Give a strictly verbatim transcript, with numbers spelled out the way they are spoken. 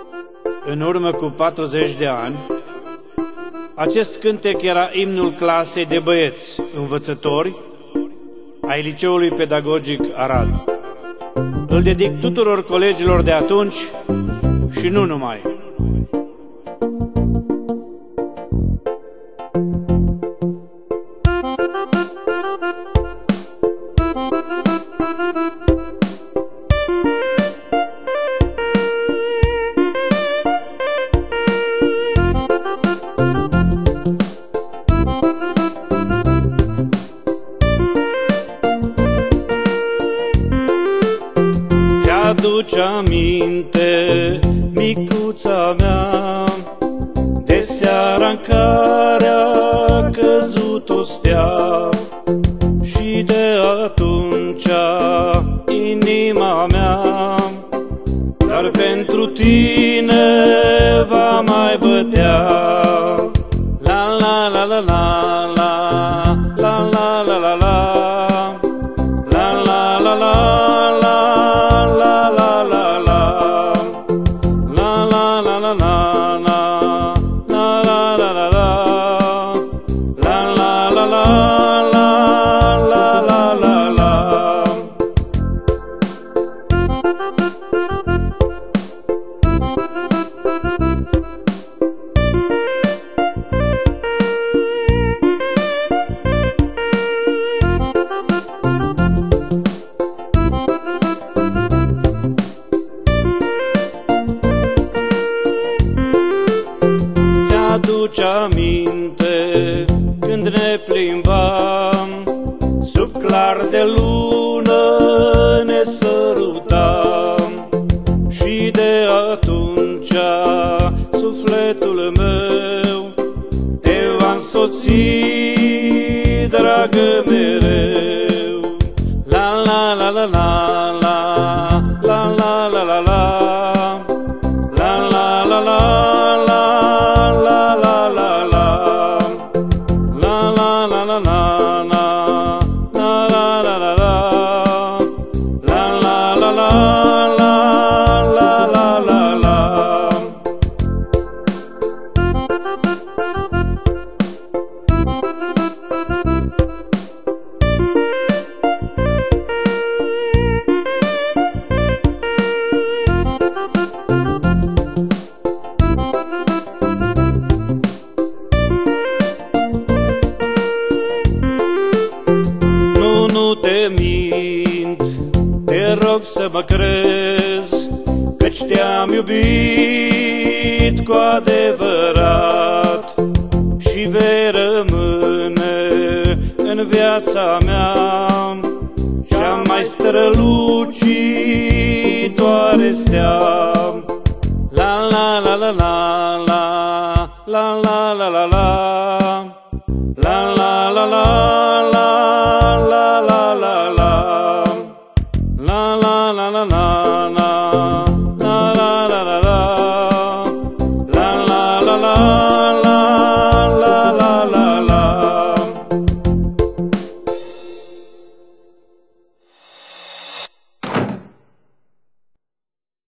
În urmă cu patruzeci de ani, acest cântec era imnul clasei de băieți învățători ai Liceului Pedagogic Arad. Îl dedic tuturor colegilor de atunci și nu numai. Ți-aduce aminte, micuța mea, de seara-n care a căzut o stea, și de atunci inima mea dar pentru tine va mai bătea. La la la la la la la la la la la la la la la. Ți-aduce aminte când ne plimbam, sub clar de lună ne sărutam, și de atunci sufletul meu te va însoți, dragă, mereu. La la la la la la la la la la la la la la la. Nu te mint, te rog să mă crezi, căci te-am iubit cu adevărat și vei rămâne în viața mea cea mai strălucitoare stea. La la la la la la la la la la la la la la la.